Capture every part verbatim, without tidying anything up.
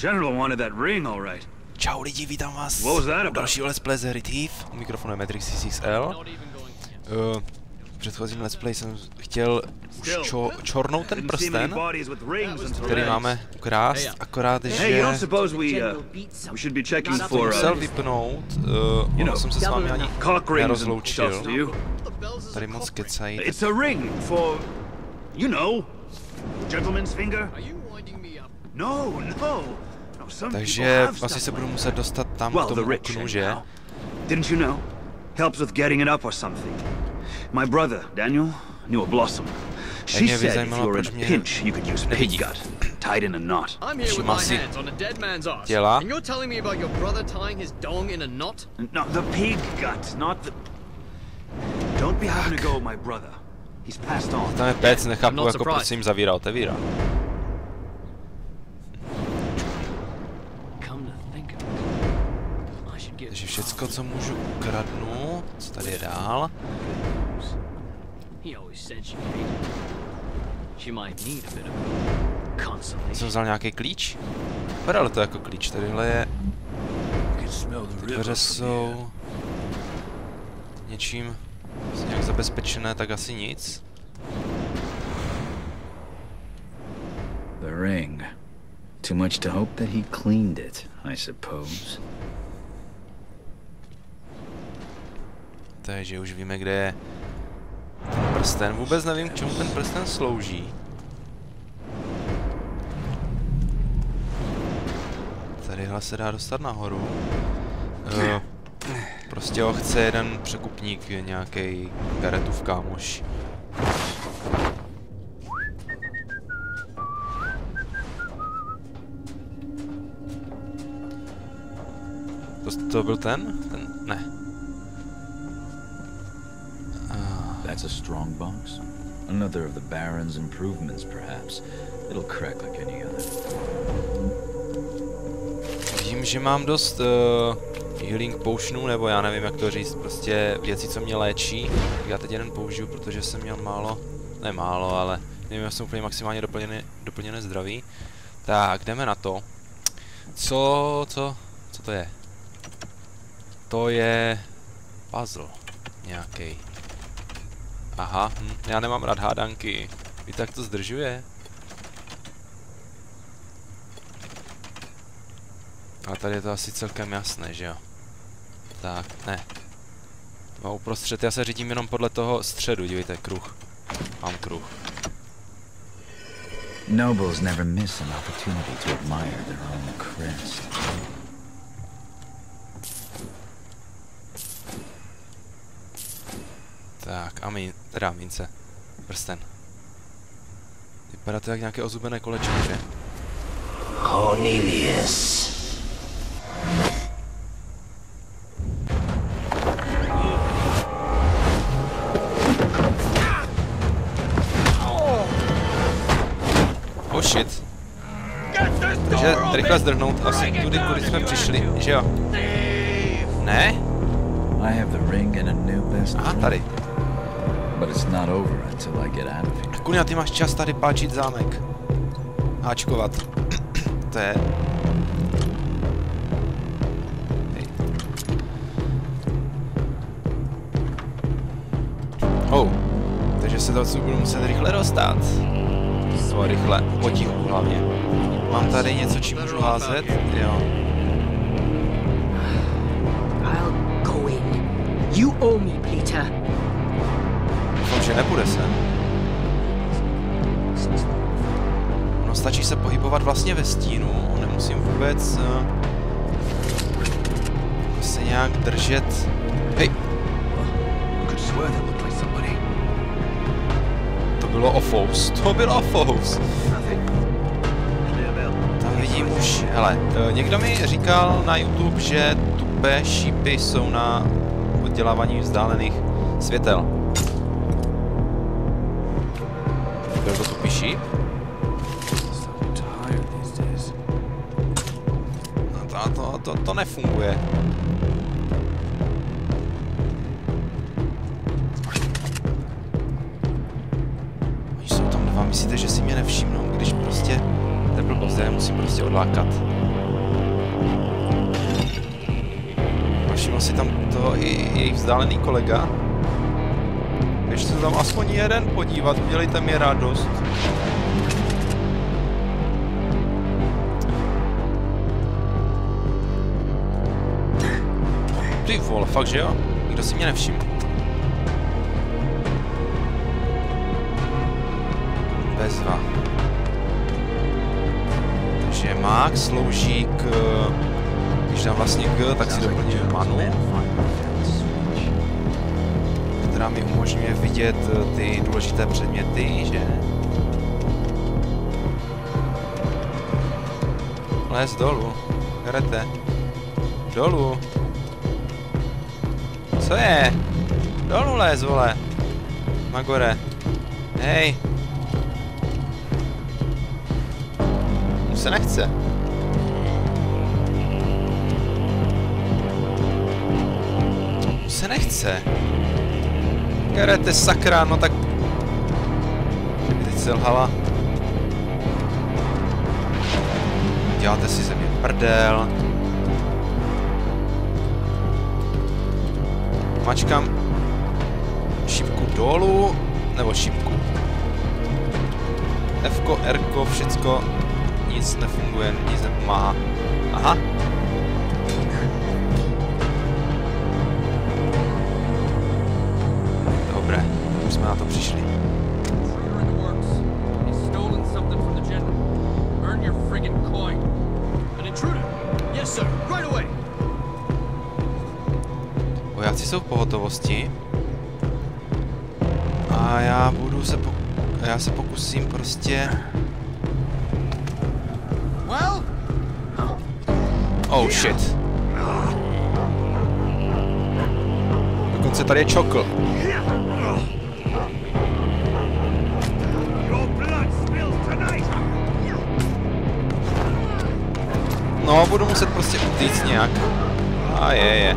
General wanted that ring, all right. Čau lidi, vítám vás What was that about? další Let's Play z hry Thief. U mikrofonu je Matrix X X L. Uh, v předchozím Let's Play jsem chtěl už čo, čornout ten prsten, který máme ukrást, akorát, že jsem musel vypnout, uh, ono jsem se s vámi ani nerozloučil. Tady moc kecají. Takže asi se budu muset dostat tam k tomu oknu, že? Didn't you know? Helps with getting it up or something. My brother, Daniel, knew a Blossom. She said if you were in a pinch, you could use pig gut, tied in a knot. I'm here with my hands on a dead man's ass, and you're telling me about your brother tying his dong in a knot? No, the pig gut, not the... Don't be having to go, my brother. He's passed on. Tam je pec, nechápu, jako prosím zavírá, otevírá. Takže všecko, co můžu, ukradnu. Co tady je dál? Jsem vzal nějaký klíč? Vypadalo to jako klíč, tadyhle je... Ty dveře jsou... něčím nějak zabezpečené, tak asi nic. The ring. Too much to hope that he cleaned it, I suppose. Takže už víme, kde je ten prsten. Vůbec nevím, k čemu ten prsten slouží. Tadyhle se dá dostat nahoru. Uh, prostě ho chce jeden překupník, nějaký Garetův kámoš. To, to byl ten? Ten? Ne. That's a strong box. Another of the Baron's improvements, perhaps. It'll crack like any other. Vím, že mám dost uh, healing potionů, nebo já nevím, jak to říct, prostě věci, co mě léčí. Já teď jeden použiju, protože jsem měl málo, ne málo, ale nevím, já jsem úplně maximálně doplněné, doplněné zdraví. Tak, jdeme na to. Co, co, co to je? To je puzzle nějaký. Aha, hm, já nemám rád hádanky. Víte, jak to zdržuje? A tady je to asi celkem jasné, že jo? Tak, ne. No uprostřed, já se řídím jenom podle toho středu, dívejte, kruh. Mám kruh. Nobles never miss an opportunity to admire their own crest. Tak, a mín, teda mince. Prsten. Vypadá to jak nějaké ozubené kolečko, že? Cornelius. Oh shit. Takže rychle zdrhnout asi tudy, kudy jsme přišli, že jo? Ne? Aha, tady. Kuňa, ty máš čas tady páčit zámek. Háčkovat. To je... Hej. Oh. Takže se to budu muset rychle dostat. Nebo rychle, potichu hlavně. Mám tady něco, čím můžu házet? Jo. I'll go in. You owe me, Peter. Doufám, že nepůjde se. No, stačí se pohybovat vlastně ve stínu, nemusím vůbec uh, se nějak držet. Hej! To bylo ofous, to bylo ofous. Tam vidím už, hele, uh, někdo mi říkal na YouTube, že tupé šípy jsou na oddělávání vzdálených světel. Byl to tupý šíp? No to, to, to, to nefunguje. Oni jsou tam dva, myslíte, že si mě nevšimnou, když prostě... To je blbost, já musím prostě odlákat. Všiml si tam toho i jejich vzdálený kolega. Běžte se tam aspoň jeden podívat, udělejte mi radost. Ty vole, fakt že jo? Nikdo si mě nevšiml. Bezva. Takže Max slouží k... Když dám vlastně G, tak si doplním manu, která mi umožňuje vidět ty důležité předměty, že? Léz dolů. Garete. Dolů. Co je? Dolů léz, vole. Magore. Hej. Mu se nechce. Mu se nechce. Garete, sakra, no tak... Kdyby teď selhala. Děláte si ze mě prdel. Mačkám šipku dolů, nebo šipku. Fko, Rko, všecko, nic nefunguje, nic nepomáhá. Aha. Dobré, už jsme na to přišli. Vojáci jsou v pohotovosti. A já budu se po... já se pokusím prostě... Oh shit. Dokonce tady je čokl. No, budu muset prostě utíct nějak. A je, je.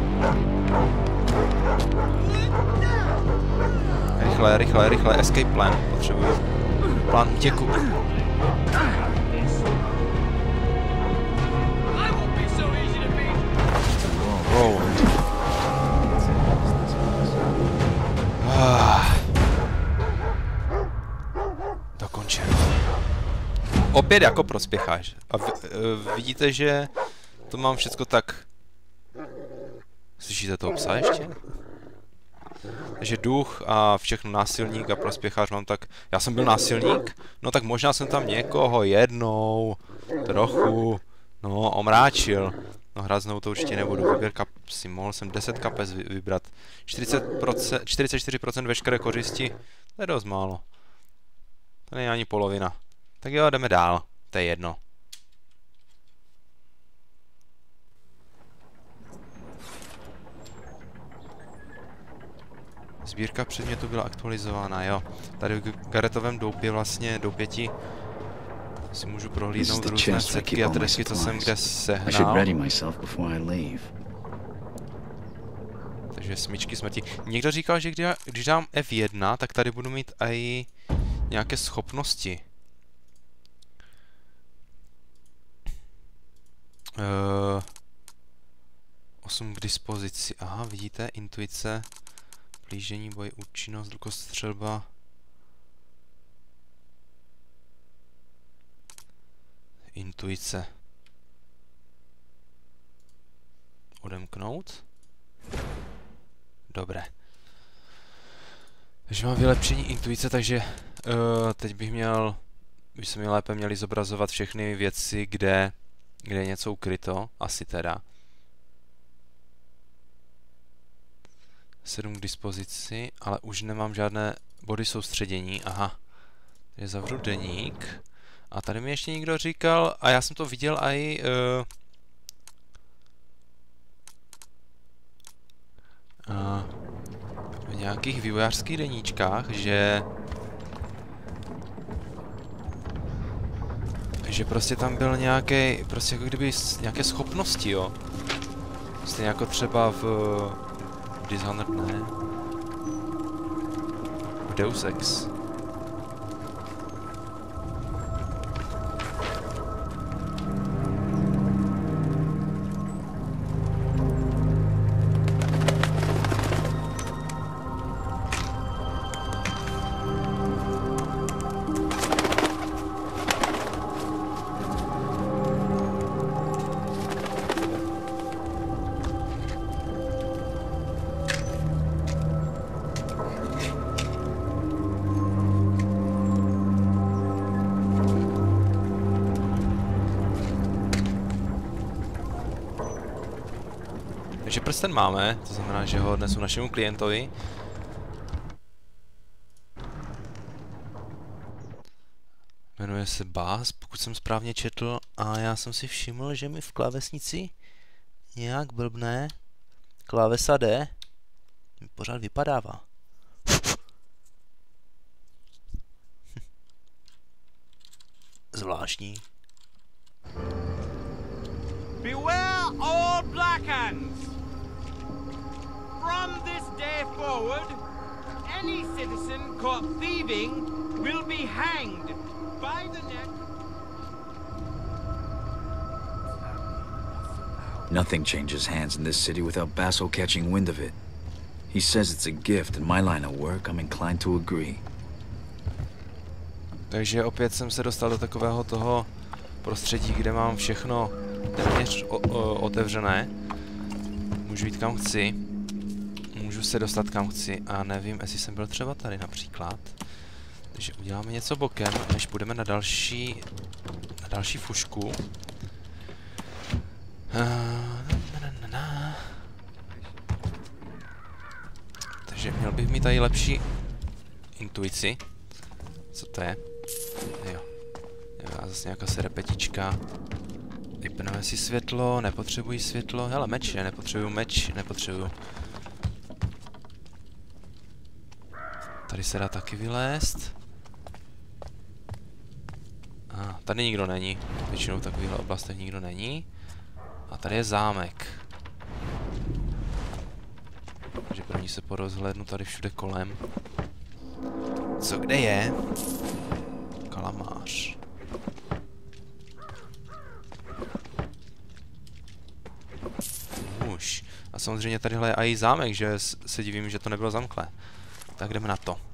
Rychle, rychle, rychle, escape plan. Potřebuju plán útěku. Wow. Ah. Dokončeno. Opět jako prospěcháš. A v, vidíte, že to mám všecko tak... Slyšíte toho psa ještě? Takže duch a všechno násilník a prospěchář mám tak... Já jsem byl násilník? No tak možná jsem tam někoho jednou trochu, no, omráčil. No hrát znovu to určitě nebudu. Výběr kapsy. Mohl jsem deset kapes vybrat. čtyřicet procent, čtyřicet čtyři procent veškeré kořisti. To je dost málo. To není ani polovina. Tak jo, jdeme dál. To je jedno. Sbírka předmětu byla aktualizována, jo. Tady v Garetovém doupě vlastně, doupěti si můžu prohlídnout různé setky a tresky, co jsem kde sehnal. Takže smyčky smrti. Někdo říkal, že když dám F jedna, tak tady budu mít i nějaké schopnosti. Uh, osm k dispozici. Aha, vidíte, intuice, plížení, boj, účinnost, lukostřelba. Intuice. Odemknout. Dobré. Takže mám vylepšení intuice, takže uh, teď bych měl, by se mi lépe měli zobrazovat všechny věci, kde, kde je něco ukryto, asi teda. sedm k dispozici, ale už nemám žádné body soustředění, aha. Takže zavřu deník. A tady mi ještě někdo říkal, a já jsem to viděl i uh, uh, v nějakých vývojářských deníčkách, že že prostě tam byl nějaký, prostě jako kdyby nějaké schopnosti, jo. Stejně jako třeba v, v Dishonored, ne? V Deus Ex. Takže prsten máme, to znamená, že ho odnesu našemu klientovi. Jmenuje se Bass, pokud jsem správně četl, a já jsem si všiml, že mi v klávesnici nějak blbne klávesa D mi pořád vypadává. Zvláštní. Beware all Black Hands! From this day forward, any citizen caught thieving will be hanged by the neck. Nothing changes hands in this city without Basso catching wind of it. He says it's a gift. In my line of work, I'm inclined to agree. Takže opět jsem se dostal do takového toho prostředí, kde mám všechno téměř o, o, otevřené. Můžu jít kam chci. Můžu se dostat kam chci a nevím, jestli jsem byl třeba tady například. Takže uděláme něco bokem, než půjdeme na další, na další fušku. Takže měl bych mít tady lepší intuici. Co to je? Jo. Jo, zase nějaká serpetička. Vypneme si světlo, nepotřebuji světlo. Hele, meč, nepotřebuju meč, nepotřebuju. Tady se dá taky vylézt. A ah, tady nikdo není. Většinou v takovýchhle oblastech nikdo není. A tady je zámek. Takže první se porozhlédnu tady všude kolem. Co kde je? Kalamář. Už. A samozřejmě tadyhle je i zámek, že se divím, že to nebylo zamklé. Tak jdeme na to.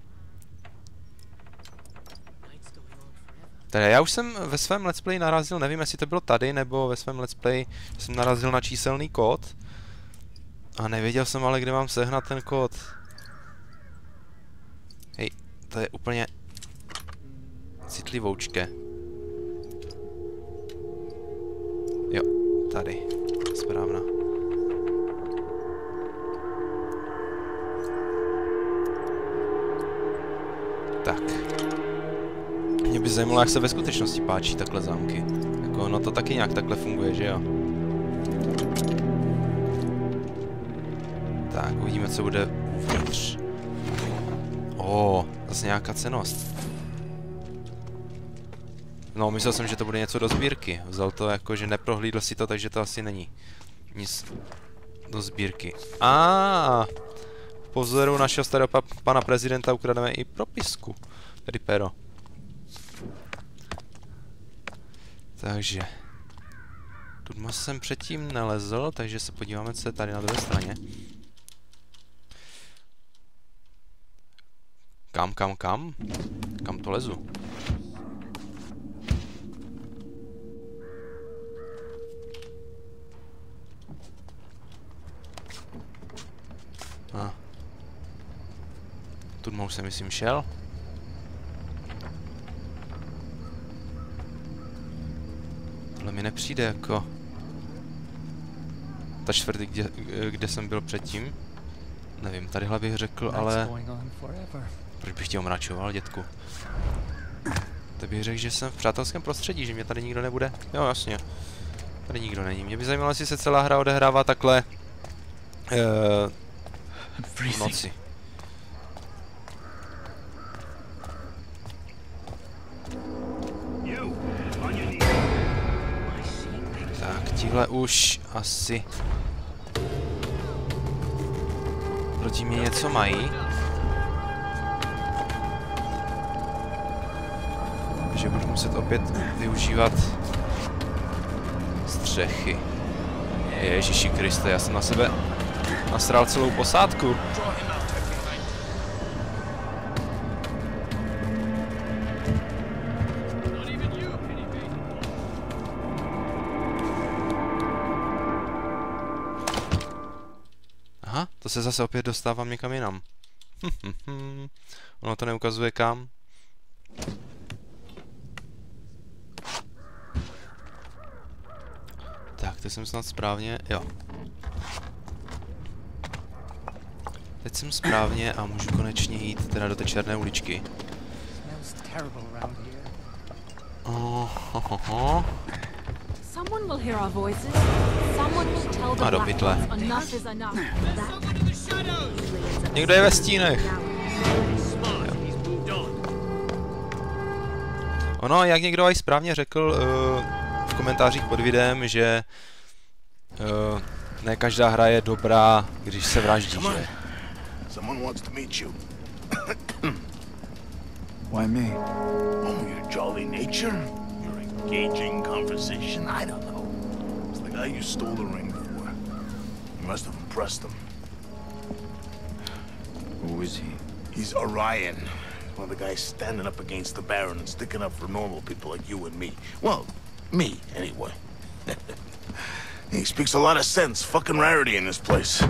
Tedy já už jsem ve svém let's play narazil, nevím jestli to bylo tady, nebo ve svém let's play jsem narazil na číselný kód. A nevěděl jsem ale, kde mám sehnat ten kód. Hej, to je úplně citlivoučké. Jo, tady. Správná. Tak. Mě by zajímalo, jak se ve skutečnosti páčí takhle zámky. Jako, no to taky nějak takhle funguje, že jo? Tak, uvidíme, co bude uvnitř. O, zase nějaká cennost. No, myslel jsem, že to bude něco do sbírky. Vzal to jako, že neprohlídl si to, takže to asi není nic do sbírky. A v pozoru našeho starého pa pana prezidenta ukrademe i propisku. Tedy pero. Takže. Tu jsem předtím nelezl, takže se podíváme, co je tady na druhé straně. Kam, kam, kam? Kam to lezu? Ah. Tu už jsem, myslím, šel. Tohle mi nepřijde jako ta čtvrtý, kde, kde jsem byl předtím. Nevím, tadyhle bych řekl, ale proč bych tě omračoval, dětku? To bych řekl, že jsem v přátelském prostředí, že mě tady nikdo nebude. Jo, jasně. Tady nikdo není. Mě by zajímalo, jestli se celá hra odehrává takhle uh, v noci. Tak, tihle už asi proti mě něco mají. Takže budu muset opět využívat střechy. Ježiši Kriste, já jsem na sebe nasral celou posádku. Aha, to se zase opět dostávám někam jinam. Ono to neukazuje kam. Tak, to jsem snad správně, jo. teď jsem správně a můžu konečně jít teda do té černé uličky. Oh, ho, ho, ho. A do pytle. Někdo je ve stínech. Ono, jak někdo aj správně řekl uh, v komentářích pod videem, že uh, ne každá hra je dobrá, když se vraždí, že? Why me? Oh, your jolly nature? Your engaging conversation? I don't know. It's the guy you stole the ring for. You must have impressed him. Who is he? He's Orion. One of the guys standing up against the Baron and sticking up for normal people like you and me. Well, me, anyway. He speaks a lot of sense. Fucking rarity in this place.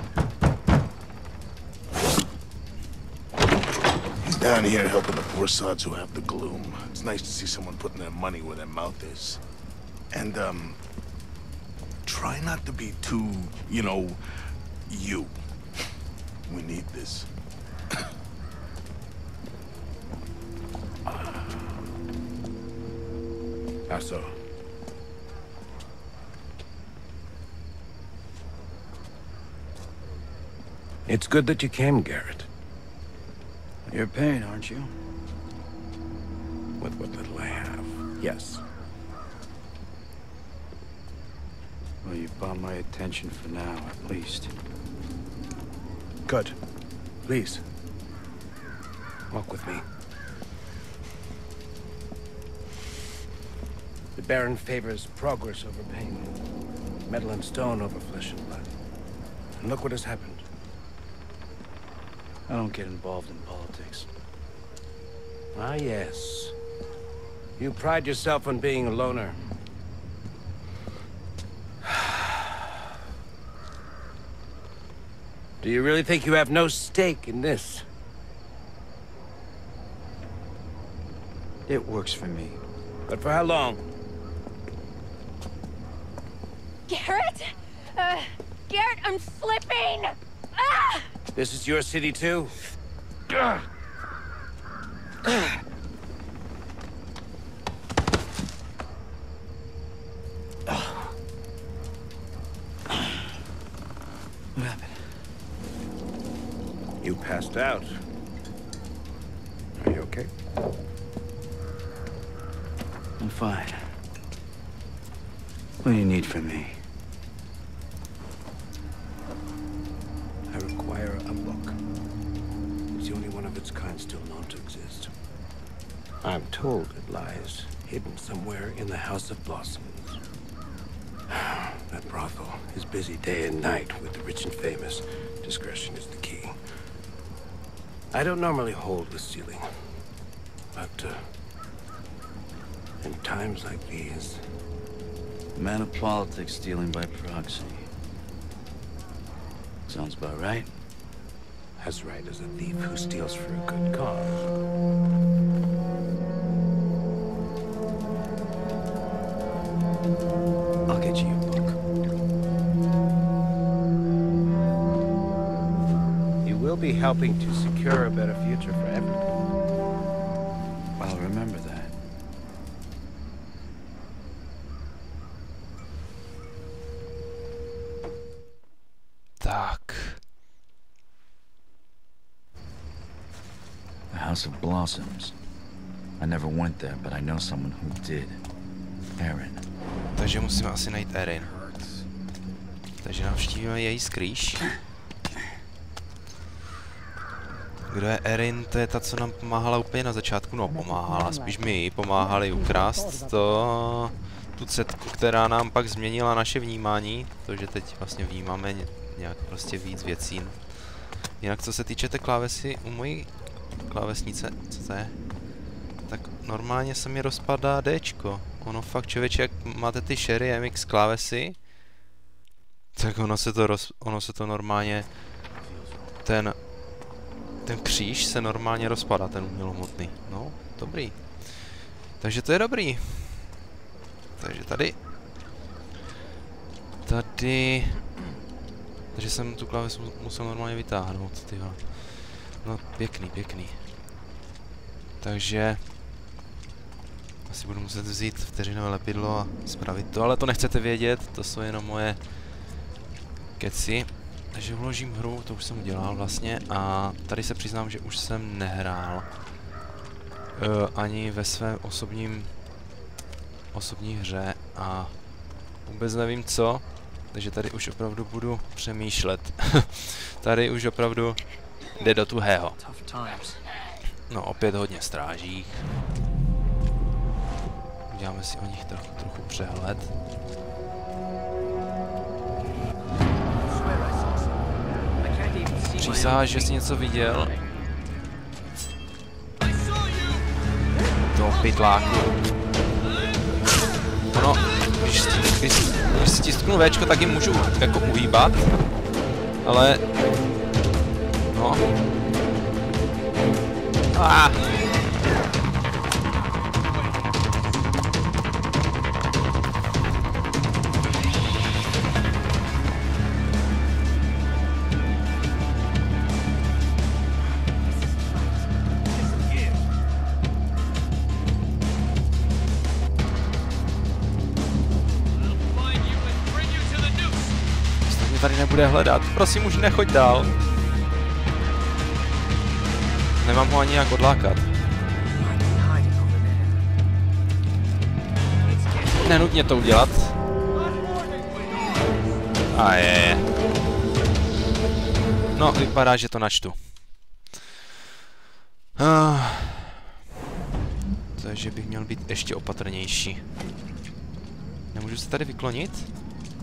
He's down here helping the poor sods who have the gloom. It's nice to see someone putting their money where their mouth is. And, um... try not to be too, you know, you. We need this. How so? It's good that you came, Garrett. You're paying, aren't you? With what little I have, yes. Well, you've bought my attention for now, at least. Good. Please. Walk with me. The Baron favors progress over pain. Metal and stone over flesh and blood. And look what has happened. I don't get involved in politics. Ah, yes. You pride yourself on being a loner. Do you really think you have no stake in this? It works for me. But for how long? Garrett? Uh, Garrett, I'm slipping! Ah! This is your city, too? Ugh. What happened? You passed out. Are you okay? I'm fine. What do you need from me? I require a book. It's the only one of its kind still known to exist. I'm told it lies hidden somewhere in the House of Blossoms. That brothel is busy day and night with the rich and famous. Discretion is the key. I don't normally hold the ceiling, but uh, in times like these... A man of politics stealing by proxy. Sounds about right. As right as a thief who steals for a good cause. I'll get you a book. You will be helping to secure a better future for everyone. I'll remember that. Tak. The House of Blossoms. I never went there, but I know someone who did. Erin. Takže musíme asi najít Erin. Takže navštívíme její skrýš. Kdo je Erin? To je ta, co nám pomáhala úplně na začátku. No, pomáhala. Spíš mi ji pomáhali ukrást to... tu cetku, která nám pak změnila naše vnímání. Takže teď vlastně vnímáme nějak prostě víc věcí. Jinak co se týče té klávesy u mojí klávesnice, co to je? Tak normálně se mi rozpadá Dčko. Ono fakt, člověče, jak máte ty Sherry M X klávesy, tak ono se to roz, ono se to normálně, ten, ten kříž se normálně rozpadá, ten umělohmotný. No, dobrý. Takže to je dobrý. Takže tady, tady, Takže jsem tu klávesu musel normálně vytáhnout, tyhle. No, pěkný, pěkný. Takže... asi budu muset vzít vteřinové lepidlo a spravit to, ale to nechcete vědět, to jsou jenom moje keci. Takže vložím hru, to už jsem udělal vlastně, a tady se přiznám, že už jsem nehrál. Uh, ani ve svém osobním... osobní hře a vůbec nevím co, takže tady už opravdu budu přemýšlet. Tady už opravdu jde do tuhého. No, opět hodně stráží. Uděláme si o nich trochu, trochu přehled. Přísaháš, že jsi něco viděl? Do pytláku. No, když, když, když stisknu Včko, tak jim můžu jako uhýbat, ale... no... Ah. Tady nebude hledat. Prosím, už nechoď dál. Nemám ho ani jak odlákat. Nenutně to udělat. A je. No, vypadá, že to načtu. Ah. Takže bych měl být ještě opatrnější. Nemůžu se tady vyklonit?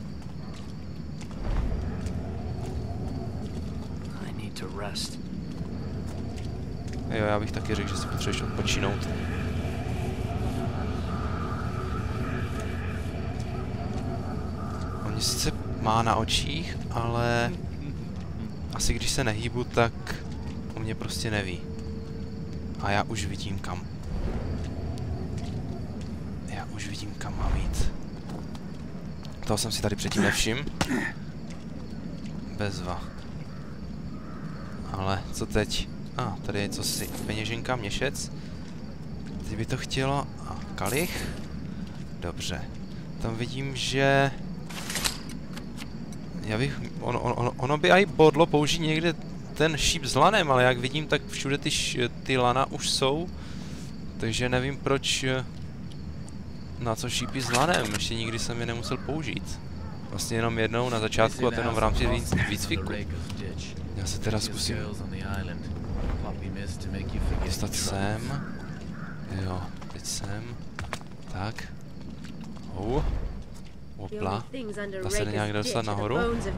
Jo, já bych taky řekl, že si potřebuješ odpočinout. On mě sice má na očích, ale asi když se nehýbu, tak o mě prostě neví. A já už vidím kam. Já už vidím kam mám jít. Toho jsem si tady předtím nevšiml. Bezva. Ale co teď? A, ah, tady je cosi. Peněženka, měšec. Teď by to chtělo... A, kalich. Dobře. Tam vidím, že... Já bych... Ono, ono, ono by aj bodlo použít někde ten šíp s lanem, ale jak vidím, tak všude ty, š, ty lana už jsou. Takže nevím, proč... Na co šípy s lanem. Ještě nikdy jsem je nemusel použít. Vlastně jenom jednou na začátku a to jenom v rámci výcviku. Já se teda zkusím dostat sem. Jo, teď sem. Tak. Oh. Opla. Dá se nějak dostat nahoru?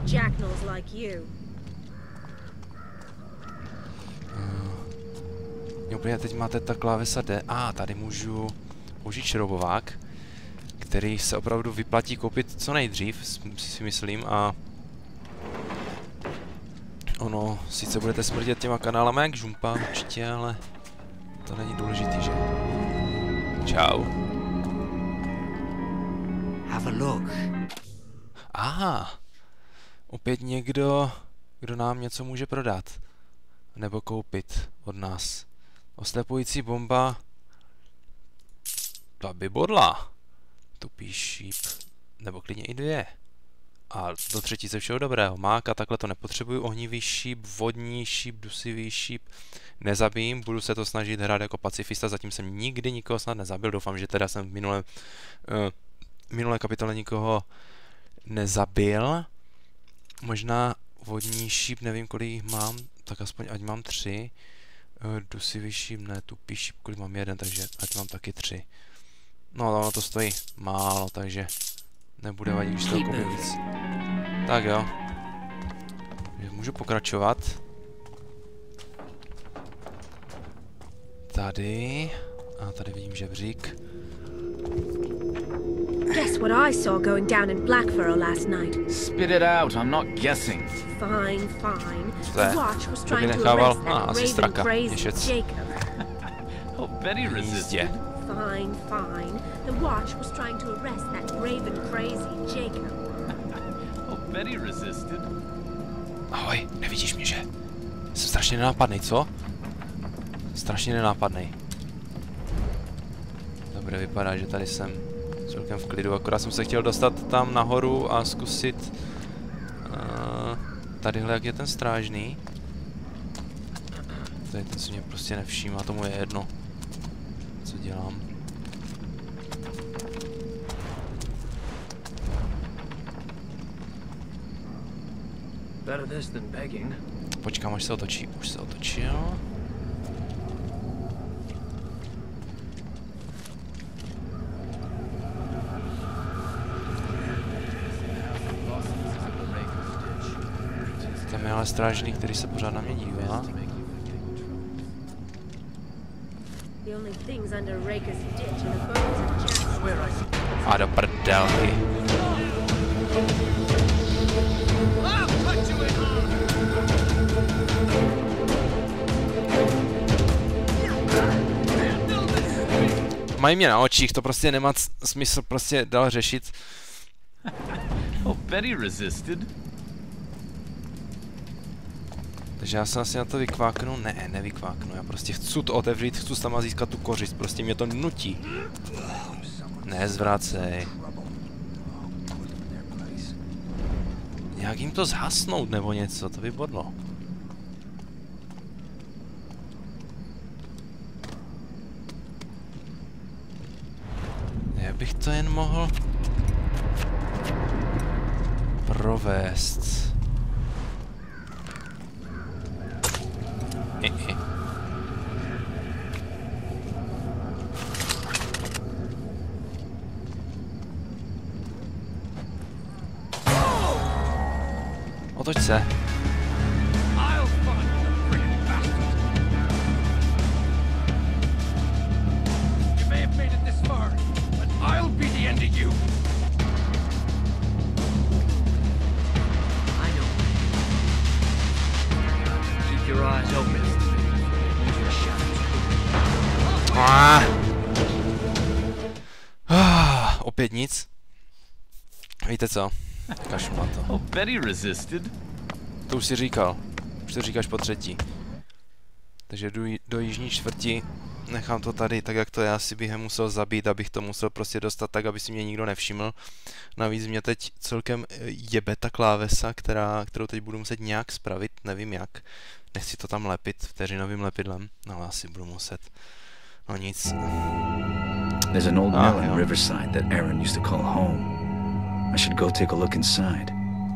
Jo, uh, teď máte ta klávesa D. A, ah, tady můžu použít šroubovák, který se opravdu vyplatí koupit co nejdřív, si myslím, a ono, sice budete smrdět těma kanálama jak žumpa určitě, ale to není důležitý, že? Čau. Have a look. Aha, opět někdo, kdo nám něco může prodat. Nebo koupit od nás. Oslepující bomba. Ta by bodla. Tupý šíp. Nebo klidně i dvě. A do třetice všeho dobrého. Máka, takhle to nepotřebuju. Ohnivý šíp, vodní šíp, dusivý šíp. Nezabijím, budu se to snažit hrát jako pacifista. Zatím jsem nikdy nikoho snad nezabil. Doufám, že teda jsem v minulé, uh, minulé kapitole nikoho nezabil. Možná vodní šíp, nevím kolik jich mám. Tak aspoň ať mám tři. Uh, dusivý šíp, ne, tupý šíp, kolik mám jeden, takže ať mám taky tři. No, ono to stojí málo, takže nebude vadit, když to koupím víc. Tak jo. Můžu pokračovat. Tady. A tady vidím žebřík. Guess what I saw going down in Blackfurrow last night. Spit it out, I'm not guessing. Fine, fine. The watch was trying to arrest that raven crazy Jacob. Oh, Betty resisted. Fine, fine. The watch was trying to arrest that raven crazy Jacob. Oh, Betty resisted. Ahoj, nevidíš mě, že? Jsem strašně nenápadnej, co? Strašně nenápadnej. Dobře, vypadá, že tady jsem celkem v klidu, akorát jsem se chtěl dostat tam nahoru a zkusit uh, tadyhle, jak je ten strážný. To je ten, co mě prostě nevšímá, tomu je jedno, co dělám. Počkám, až se otočí. Už se otočil. Tam je ale strážný, který se pořád na mě dívá. A do prdelky. Mají mě na očích, to prostě nemá smysl prostě dál řešit. Oh, Betty resisted. Takže já se asi na to vykváknu. Ne, nevykváknu, já prostě chci to otevřít, chci tam získat tu kořist, prostě mě to nutí. Nezvracej. Jak jim to zhasnout nebo něco, to by bodlo. Já bych to jen mohl provést. I -i. Otoč se. Ah. Ah, opět nic. Víte co? Kašlu na to. Oh, Betty resisted. To už si říkal. Už to říkáš po třetí. Takže jdu do jižní čtvrti. Nechám to tady, tak jak to já si během musel zabít, abych to musel prostě dostat tak, aby si mě nikdo nevšiml. Navíc mě teď celkem jebe ta klávesa, která, kterou teď budu muset nějak spravit, nevím jak. Nechci to tam lepit vteřinovým lepidlem, no ale asi budu muset. No nic. There's an old mill in Riverside that Aaron used to call home. I should go take a look inside.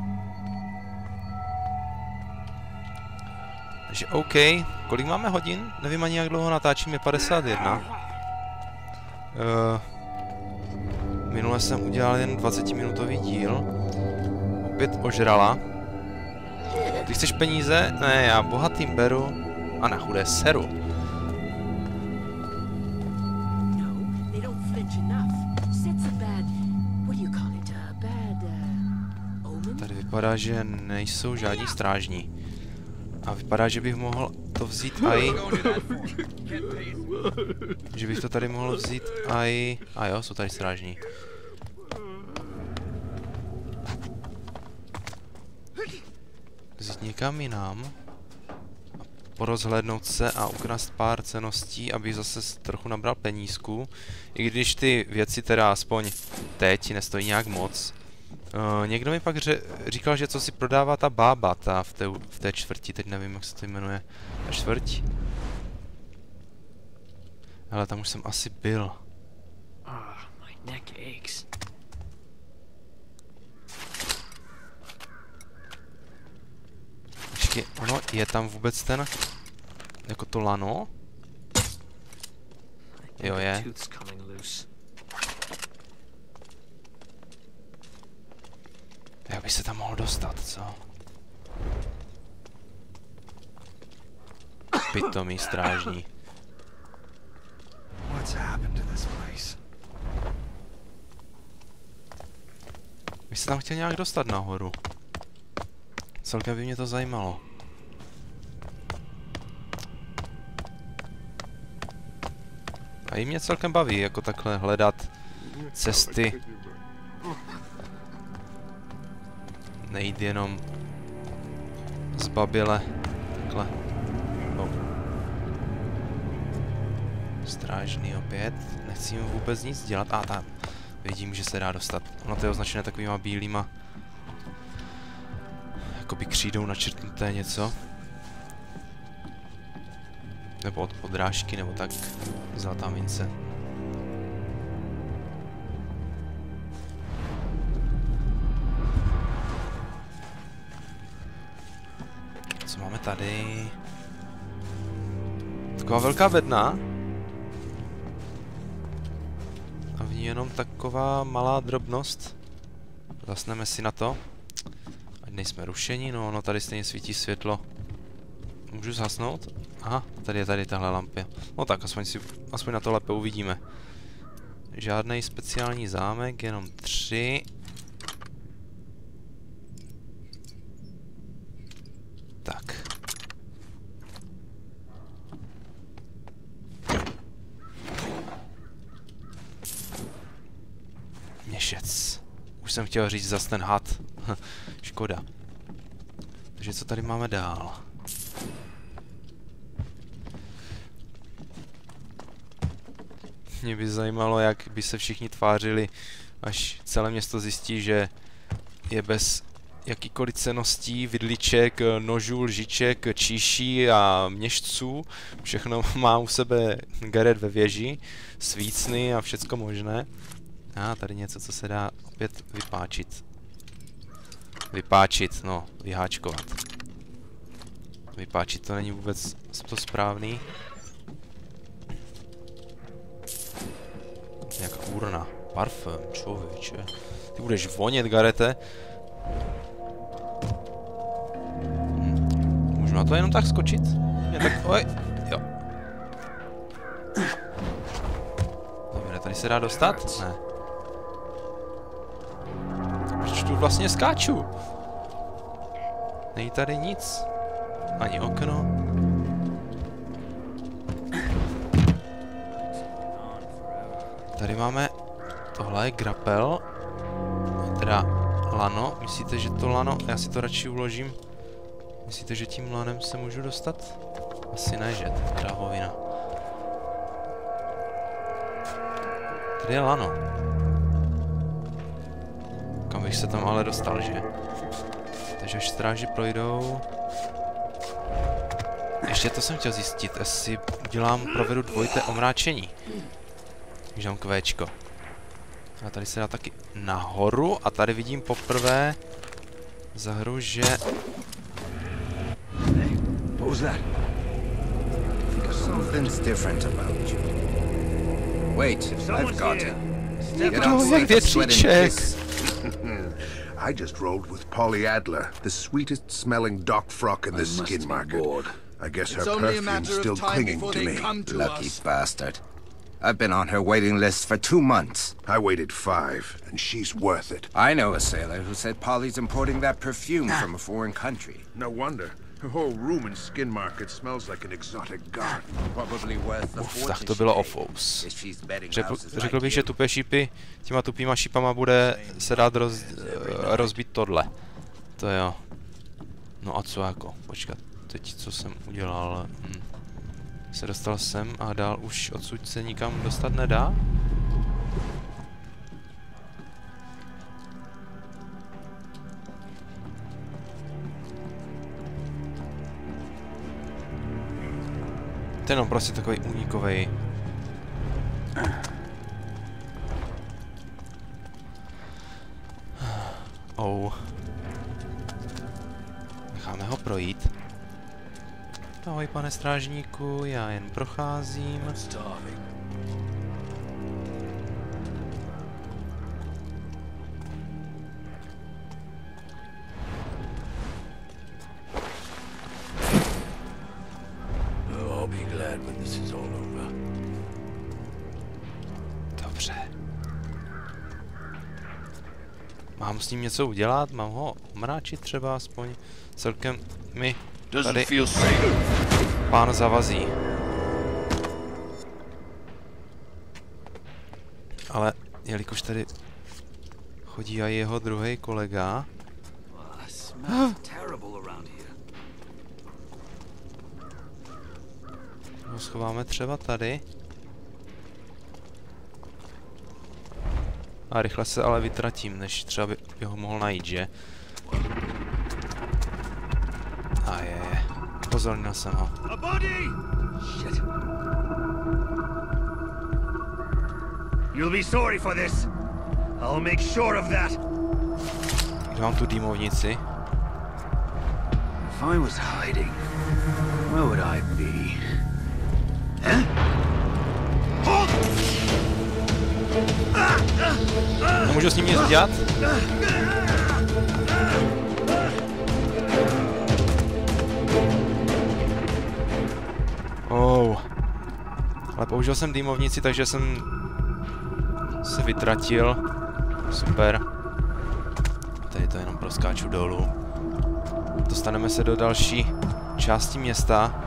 Takže OK, kolik máme hodin? Nevím ani jak dlouho natáčím, je padesát jedna. Uh, minule jsem udělal jen dvacetiminutový díl. Opět ožrala. Ty chceš peníze? Ne, já bohatým beru a na chudé seru. Tady vypadá, že nejsou žádní strážní. A vypadá, že bych mohl to vzít aj... Že bych to tady mohl vzít aj... A jo, jsou tady strážní. Vzít někam jinam. Porozhlédnout se a ukrást pár ceností, abych zase trochu nabral penízku. I když ty věci teda aspoň teď nestojí nějak moc. Uh, někdo mi pak ře říkal, že co si prodává ta bába ta v, té, v té čtvrti, teď nevím, jak se to jmenuje. Ta čtvrť? Ale tam už jsem asi byl. Počkej, ono je tam vůbec ten, jako to lano? Jo, je. Jak by se tam mohl dostat, co? Pitomý strážní. Bych se tam chtěl nějak dostat nahoru. Celkem by mě to zajímalo. A i mě celkem baví, jako takhle hledat cesty. Nejít jenom zbaběle. Takhle. Oh. Strážný opět. Nechci jim vůbec nic dělat. A ah, tam. Vidím, že se dá dostat. Ono to je označené takovýma bílýma jakoby křídou načrtnuté něco. Nebo od podrážky, nebo tak. Zlatá mince. Co máme tady? Taková velká bedna. A v ní jenom taková malá drobnost. Zasneme si na to. Ať nejsme rušení, no ono tady stejně svítí světlo. Můžu zhasnout? Aha, tady je tady tahle lampě. No tak, aspoň, si, aspoň na to lépe uvidíme. Žádný speciální zámek, jenom tři. Tak. Měšec. Už jsem chtěl říct zas ten had. Škoda. Takže co tady máme dál? Mě by zajímalo, jak by se všichni tvářili, až celé město zjistí, že je bez jakýkoliv cenností, vidliček, nožů, lžiček, číší a měšců. Všechno má u sebe Garrett ve věži, svícny a všecko možné. A ah, tady něco, co se dá opět vypáčit. Vypáčit, no, vyháčkovat. Vypáčit to není vůbec to správný. Nějaká urna. Parfém, člověče. Ty budeš vonět, Garrette. Hm. Můžu na to jenom tak skočit? Jen tak, oj, jo. Dobře, tady se dá dostat? Ne. Proč tu vlastně skáču? Není tady nic. Ani okno. Tady máme, tohle je grapel, teda lano, myslíte, že to lano, já si to radši uložím, myslíte, že tím lanem se můžu dostat? Asi ne, že, to je kráhovina. Tady je lano. Kam bych se tam ale dostal, že? Takže až stráži projdou. Ještě to jsem chtěl zjistit, jestli udělám, provedu dvojité omráčení. Když dám kvéčko. A tady se dá taky nahoru a tady vidím poprvé za hru, že... Wait, I've got it. No, jak větříček. I just rolled with Polly Adler, the sweetest smelling dock frock in the skin market. I guess her perfume's still clinging to me. Lucky bastard. I've been on her waiting list for two months. I waited five, and she's worth it. I know a sailor who said Polly's importing that perfume from a foreign country. No wonder. Her whole room in Skin Market smells like an exotic garden. Probably worth the fortune. Tak to bylo ofous. Řekl, řekl bych, že tupé šípy, těma tupýma šípama bude se dát roz, rozbít tohle. To jo. No a co jako? Počkat, teď co jsem udělal? Hm. Se dostal sem a dál už odsud se nikam dostat nedá? To je jenom prostě takový unikovej. Oh. Necháme ho projít. Ahoj, pane strážníku, já jen procházím. Dobře. Mám s ním něco udělat? Mám ho omráčit třeba aspoň? Celkem mi tady pán zavazí. Ale jelikož tady chodí i jeho druhý kolega. ho schováme třeba tady. A rychle se ale vytratím, než třeba by, by ho mohl najít, že? A je, je. Pozornil jsem ho. Shit. You'll be sorry for this. I'll make sure of that. Kde mám tu dýmovnici? If I was hiding, where would I be? Huh? Nemůžu s ním nic dělat? Oh. Ale použil jsem dýmovnici, takže jsem se vytratil. Super. Tady to jenom proskáču dolů. Dostaneme se do další části města.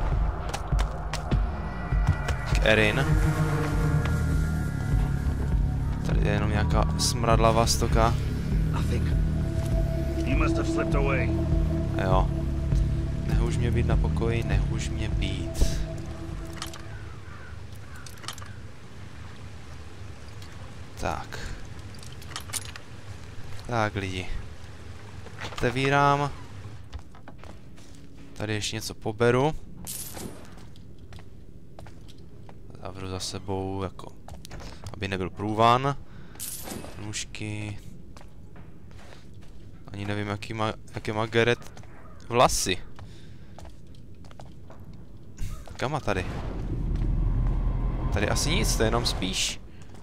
K Erin. Tady je jenom nějaká smradlavá stoka. Jo. Nehuž mě být na pokoji, nehuž mě být. Tak. Tak lidi. Otevírám. Tady ještě něco poberu. Zavřu za sebou, jako, aby nebyl průvan. Nůžky. Ani nevím, jaký má, jaký má Garrett vlasy. Kam má tady? Tady asi nic, to je jenom spíš.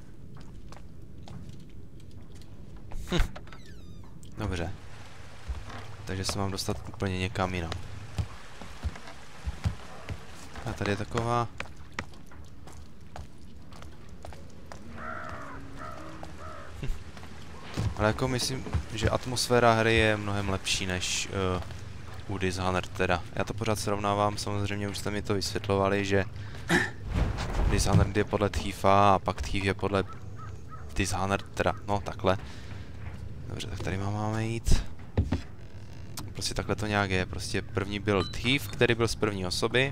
Hm. Dobře. Takže se mám dostat úplně někam jinam. A tady je taková... Hm. Ale jako myslím, že atmosféra hry je mnohem lepší než uh, u Dishonored teda. Já to pořád srovnávám, samozřejmě už jste mi to vysvětlovali, že Dishonored je podle Thiefa a pak Thief je podle Dishonored teda, no takhle. Dobře, tak tady máme jít. Prostě takhle to nějak je, prostě první byl Thief, který byl z první osoby.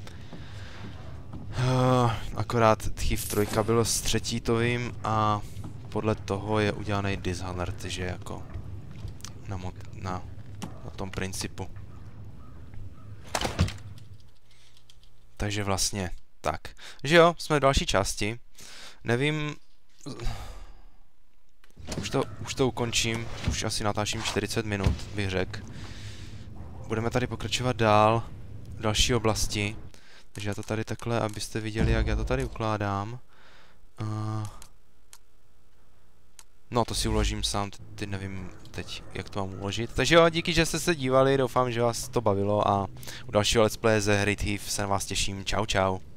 Uh, akorát Thief trojka byl s třetí to vím a podle toho je udělaný Dishonored, že jako na, mod, na, na tom principu. Takže vlastně tak. Že jo, jsme v další části. Nevím... Už to, už to ukončím, už asi natáčím čtyřicet minut, bych řekl. Budeme tady pokračovat dál, v další oblasti. Takže já to tady takhle, abyste viděli, jak já to tady ukládám. Uh, no, to si uložím sám, teď nevím teď, jak to mám uložit. Takže jo, díky, že jste se dívali, doufám, že vás to bavilo a u dalšího let's play ze hry Thief se na vás těším. Čau, čau.